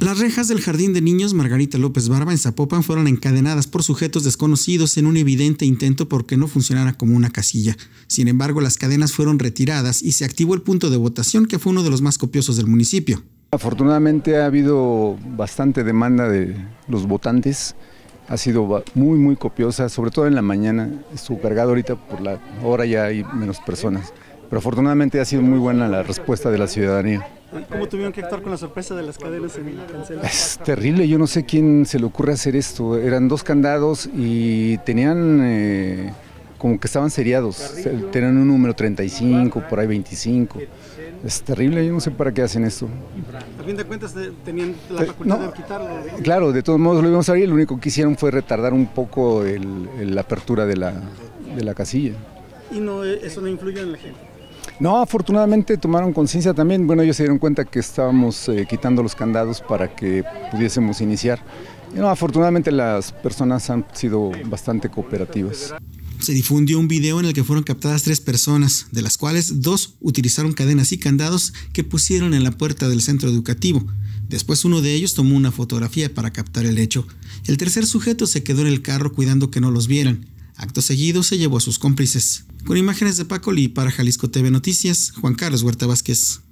Las rejas del Jardín de Niños Margarita López Barba en Zapopan fueron encadenadas por sujetos desconocidos en un evidente intento por que no funcionara como una casilla. Sin embargo, las cadenas fueron retiradas y se activó el punto de votación, que fue uno de los más copiosos del municipio. Afortunadamente ha habido bastante demanda de los votantes, ha sido muy copiosa, sobre todo en la mañana. Estuvo cargado, ahorita por la hora ya hay menos personas, pero afortunadamente ha sido muy buena la respuesta de la ciudadanía. ¿Cómo tuvieron que actuar con la sorpresa de las cadenas en el cancel? Es terrible, yo no sé quién se le ocurre hacer esto. Eran 2 candados y tenían como que estaban seriados. Tenían un número 35, por ahí 25. Es terrible, yo no sé para qué hacen esto. A fin de cuentas tenían la facultad de quitarlo. Claro, de todos modos lo íbamos a abrir, lo único que hicieron fue retardar un poco la apertura de la casilla. ¿Y eso no influyó en la gente? No, afortunadamente tomaron conciencia también. Bueno, ellos se dieron cuenta que estábamos quitando los candados para que pudiésemos iniciar. Y no, afortunadamente las personas han sido bastante cooperativas. Se difundió un video en el que fueron captadas 3 personas, de las cuales 2 utilizaron cadenas y candados que pusieron en la puerta del centro educativo. Después uno de ellos tomó una fotografía para captar el hecho. El tercer sujeto se quedó en el carro cuidando que no los vieran. Acto seguido se llevó a sus cómplices. Con imágenes de Paco Lee para Jalisco TV Noticias, Juan Carlos Huerta Vázquez.